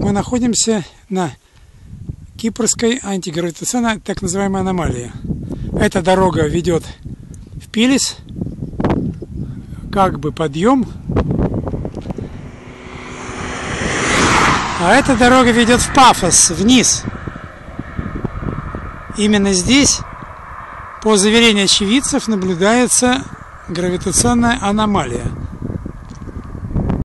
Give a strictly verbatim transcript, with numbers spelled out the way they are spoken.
мы находимся на Кипрской антигравитационной так называемой аномалии. Эта дорога ведет в Пилис, как бы подъем, а эта дорога ведет в Пафос, вниз. Именно здесь, по заверению очевидцев, наблюдается гравитационная аномалия.